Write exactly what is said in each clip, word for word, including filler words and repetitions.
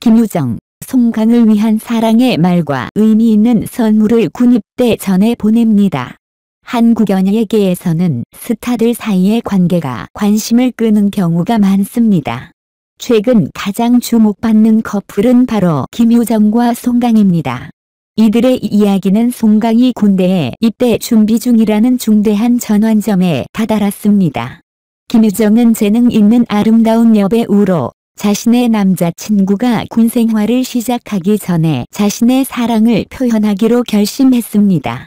김유정, 송강을 위한 사랑의 말과 의미 있는 선물을 군입대 전에 보냅니다. 한국 연예계에서는 스타들 사이의 관계가 관심을 끄는 경우가 많습니다. 최근 가장 주목받는 커플은 바로 김유정과 송강입니다. 이들의 이야기는 송강이 군대에 입대 준비 중이라는 중대한 전환점에 다다랐습니다. 김유정은 재능 있는 아름다운 여배우로 자신의 남자친구가 군 생활을 시작하기 전에 자신의 사랑을 표현하기로 결심했습니다.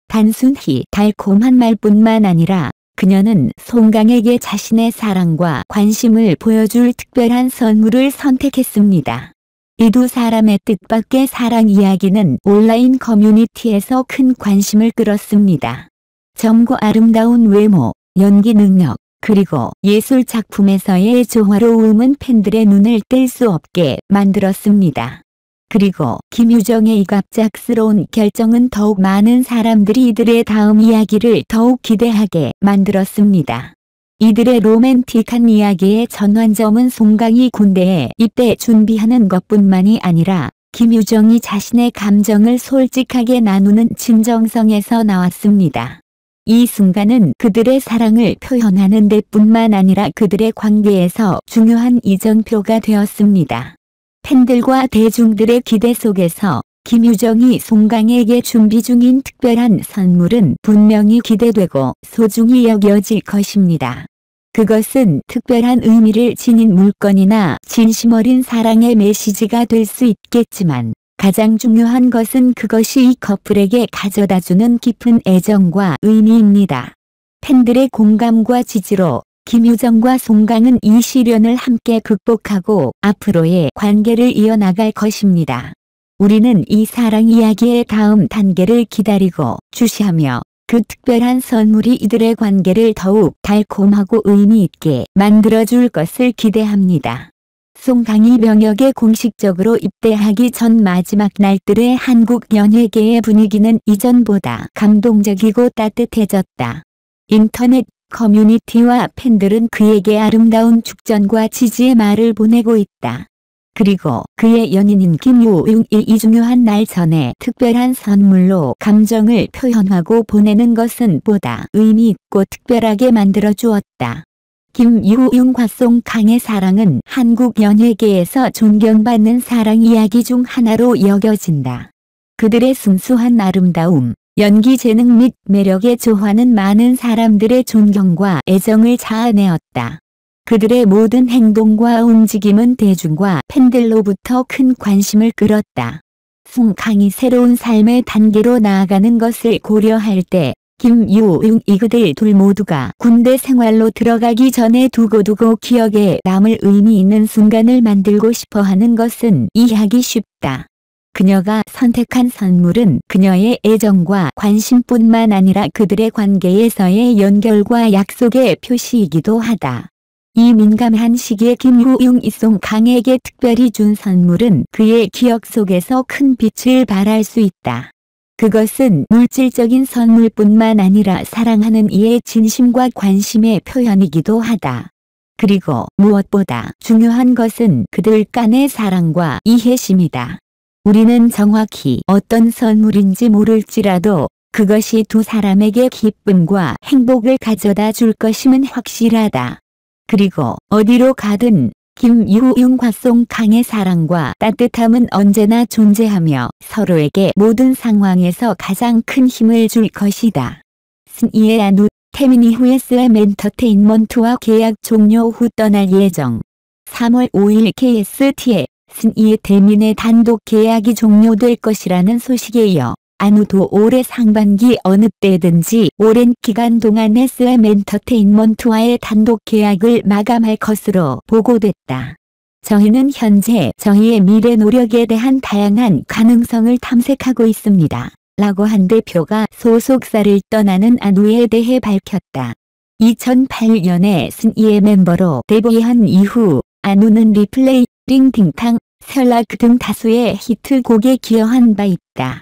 단순히 달콤한 말뿐만 아니라 그녀는 송강에게 자신의 사랑과 관심을 보여줄 특별한 선물을 선택했습니다. 이 두 사람의 뜻밖의 사랑 이야기는 온라인 커뮤니티에서 큰 관심을 끌었습니다. 젊고 아름다운 외모, 연기 능력, 그리고 예술 작품에서의 조화로움은 팬들의 눈을 뗄 수 없게 만들었습니다. 그리고 김유정의 이 갑작스러운 결정은 더욱 많은 사람들이 이들의 다음 이야기를 더욱 기대하게 만들었습니다. 이들의 로맨틱한 이야기의 전환점은 송강이 군대에 입대 준비하는 것뿐만이 아니라 김유정이 자신의 감정을 솔직하게 나누는 진정성에서 나왔습니다. 이 순간은 그들의 사랑을 표현하는 데뿐만 아니라 그들의 관계에서 중요한 이정표가 되었습니다. 팬들과 대중들의 기대 속에서 김유정이 송강에게 준비 중인 특별한 선물은 분명히 기대되고 소중히 여겨질 것입니다. 그것은 특별한 의미를 지닌 물건이나 진심 어린 사랑의 메시지가 될 수 있겠지만 가장 중요한 것은 그것이 이 커플에게 가져다주는 깊은 애정과 의미입니다. 팬들의 공감과 지지로 김유정과 송강은 이 시련을 함께 극복하고 앞으로의 관계를 이어나갈 것입니다. 우리는 이 사랑 이야기의 다음 단계를 기다리고 주시하며 그 특별한 선물이 이들의 관계를 더욱 달콤하고 의미 있게 만들어줄 것을 기대합니다. 송강이 병역에 공식적으로 입대하기 전 마지막 날들의 한국 연예계의 분위기는 이전보다 감동적이고 따뜻해졌다. 인터넷 커뮤니티와 팬들은 그에게 아름다운 축전과 지지의 말을 보내고 있다. 그리고 그의 연인인 김유웅이 이 중요한 날 전에 특별한 선물로 감정을 표현하고 보내는 것은 보다 의미 있고 특별하게 만들어 주었다. 김유웅과 송강의 사랑은 한국 연예계에서 존경받는 사랑 이야기 중 하나로 여겨진다. 그들의 순수한 아름다움, 연기 재능 및 매력의 조화는 많은 사람들의 존경과 애정을 자아내었다. 그들의 모든 행동과 움직임은 대중과 팬들로부터 큰 관심을 끌었다. 송강이 새로운 삶의 단계로 나아가는 것을 고려할 때 김유웅이 그들 둘 모두가 군대 생활로 들어가기 전에 두고두고 기억에 남을 의미 있는 순간을 만들고 싶어 하는 것은 이해하기 쉽다. 그녀가 선택한 선물은 그녀의 애정과 관심뿐만 아니라 그들의 관계에서의 연결과 약속의 표시이기도 하다. 이 민감한 시기에 김유웅이 송강에게 특별히 준 선물은 그의 기억 속에서 큰 빛을 발할 수 있다. 그것은 물질적인 선물뿐만 아니라 사랑하는 이의 진심과 관심의 표현이기도 하다. 그리고 무엇보다 중요한 것은 그들 간의 사랑과 이해심이다. 우리는 정확히 어떤 선물인지 모를지라도 그것이 두 사람에게 기쁨과 행복을 가져다 줄 것임은 확실하다. 그리고 어디로 가든 김유웅과 송강의 사랑과 따뜻함은 언제나 존재하며 서로에게 모든 상황에서 가장 큰 힘을 줄 것이다. 신이의 안우, 태민이 후 에스엠 엔터테인먼트와 계약 종료 후 떠날 예정. 삼월 오일 케이에스티에 신이의 태민의 단독 계약이 종료될 것이라는 소식에 이어 안우도 올해 상반기 어느 때든지 오랜 기간 동안 에스엠 엔터테인먼트와의 단독 계약을 마감할 것으로 보고됐다. 저희는 현재 저희의 미래 노력에 대한 다양한 가능성을 탐색하고 있습니다. 라고 한 대표가 소속사를 떠나는 안우에 대해 밝혔다. 이천팔년에 신이의 멤버로 데뷔한 이후 안우는 리플레이, 링팅탕, 설락 등 다수의 히트곡에 기여한 바 있다.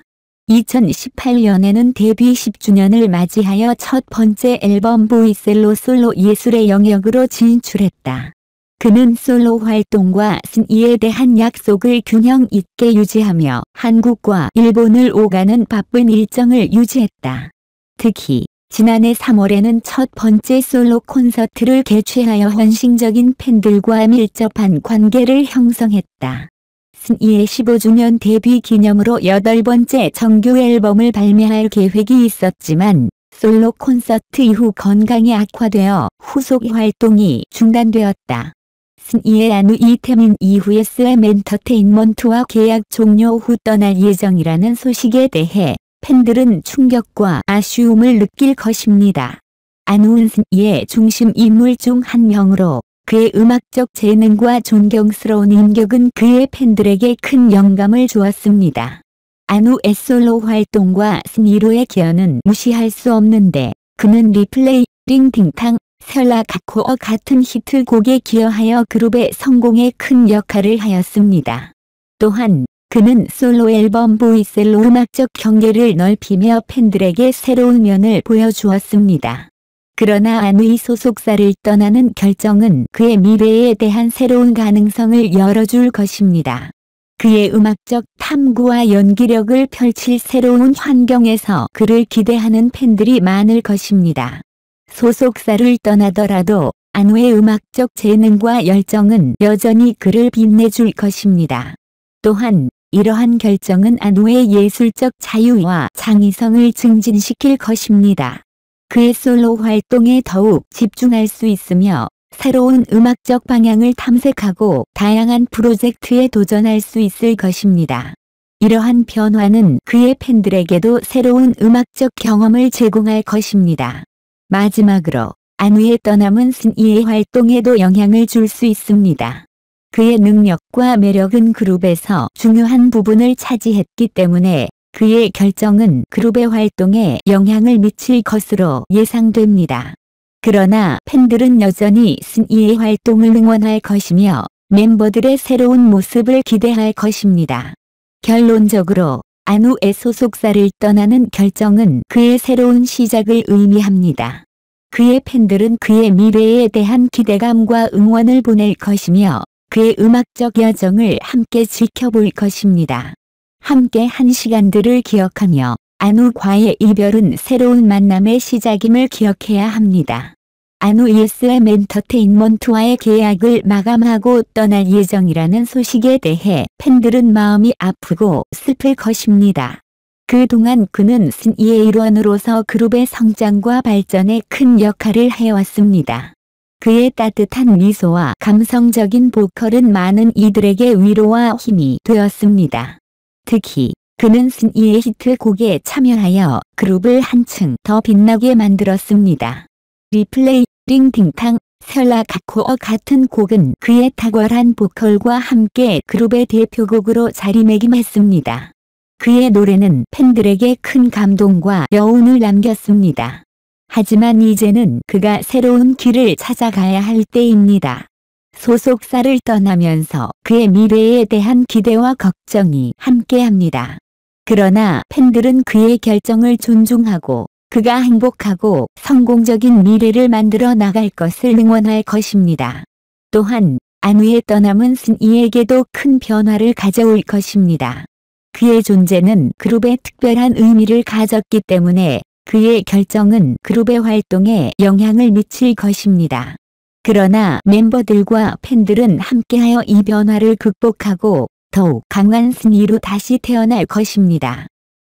이천십팔년에는 데뷔 십 주년을 맞이하여 첫 번째 앨범 보이셀로 솔로 예술의 영역으로 진출했다. 그는 솔로 활동과 신이에 대한 약속을 균형 있게 유지하며 한국과 일본을 오가는 바쁜 일정을 유지했다. 특히 지난해 삼월에는 첫 번째 솔로 콘서트를 개최하여 헌신적인 팬들과 밀접한 관계를 형성했다. 신이의 십오 주년 데뷔 기념으로 여덟 번째 정규 앨범을 발매할 계획이 있었지만 솔로 콘서트 이후 건강이 악화되어 후속 활동이 중단되었다. 신이의 아누 이태민 이후 에스엠 엔터테인먼트와 계약 종료 후 떠날 예정이라는 소식에 대해 팬들은 충격과 아쉬움을 느낄 것입니다. 아누은 신이의 중심 인물 중 한 명으로 그의 음악적 재능과 존경스러운 인격은 그의 팬들에게 큰 영감을 주었습니다. 아누의 솔로 활동과 신이로의 기여는 무시할 수 없는데 그는 리플레이, 링팅탕, 셀라가코어 같은 히트곡에 기여하여 그룹의 성공에 큰 역할을 하였습니다. 또한 그는 솔로 앨범 보이셀로 음악적 경계를 넓히며 팬들에게 새로운 면을 보여주었습니다. 그러나 아누이 소속사를 떠나는 결정은 그의 미래에 대한 새로운 가능성을 열어줄 것입니다. 그의 음악적 탐구와 연기력을 펼칠 새로운 환경에서 그를 기대하는 팬들이 많을 것입니다. 소속사를 떠나더라도 아누의 음악적 재능과 열정은 여전히 그를 빛내줄 것입니다. 또한 이러한 결정은 아누의 예술적 자유와 창의성을 증진시킬 것입니다. 그의 솔로 활동에 더욱 집중할 수 있으며 새로운 음악적 방향을 탐색하고 다양한 프로젝트에 도전할 수 있을 것입니다. 이러한 변화는 그의 팬들에게도 새로운 음악적 경험을 제공할 것입니다. 마지막으로 아누의 떠남은 신이의 활동에도 영향을 줄 수 있습니다. 그의 능력과 매력은 그룹에서 중요한 부분을 차지했기 때문에 그의 결정은 그룹의 활동에 영향을 미칠 것으로 예상됩니다. 그러나 팬들은 여전히 신이의 활동을 응원할 것이며 멤버들의 새로운 모습을 기대할 것입니다. 결론적으로 아누의 소속사를 떠나는 결정은 그의 새로운 시작을 의미합니다. 그의 팬들은 그의 미래에 대한 기대감과 응원을 보낼 것이며 그의 음악적 여정을 함께 지켜볼 것입니다. 함께 한 시간들을 기억하며 아누과의 이별은 새로운 만남의 시작임을 기억해야 합니다. 아누 에스엠 엔터테인먼트와의 계약을 마감하고 떠날 예정이라는 소식에 대해 팬들은 마음이 아프고 슬플 것입니다. 그동안 그는 신이의 일원으로서 그룹의 성장과 발전에 큰 역할을 해왔습니다. 그의 따뜻한 미소와 감성적인 보컬은 많은 이들에게 위로와 힘이 되었습니다. 특히 그는 신이의 히트곡에 참여하여 그룹을 한층 더 빛나게 만들었습니다. 리플레이, 링팅탕, 셀라가코어 같은 곡은 그의 탁월한 보컬과 함께 그룹의 대표곡으로 자리매김했습니다. 그의 노래는 팬들에게 큰 감동과 여운을 남겼습니다. 하지만 이제는 그가 새로운 길을 찾아가야 할 때입니다. 소속사를 떠나면서 그의 미래에 대한 기대와 걱정이 함께합니다. 그러나 팬들은 그의 결정을 존중하고 그가 행복하고 성공적인 미래를 만들어 나갈 것을 응원할 것입니다. 또한 아누의 떠남은 신이에게도 큰 변화를 가져올 것입니다. 그의 존재는 그룹에 특별한 의미를 가졌기 때문에 그의 결정은 그룹의 활동에 영향을 미칠 것입니다. 그러나 멤버들과 팬들은 함께하여 이 변화를 극복하고 더욱 강한 신이로 다시 태어날 것입니다.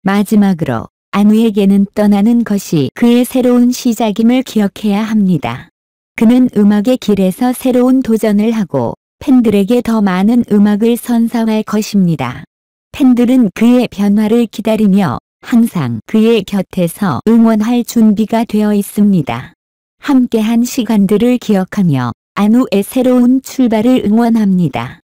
마지막으로 아누에게는 떠나는 것이 그의 새로운 시작임을 기억해야 합니다. 그는 음악의 길에서 새로운 도전을 하고 팬들에게 더 많은 음악을 선사할 것입니다. 팬들은 그의 변화를 기다리며 항상 그의 곁에서 응원할 준비가 되어 있습니다. 함께한 시간들을 기억하며 아누의 새로운 출발을 응원합니다.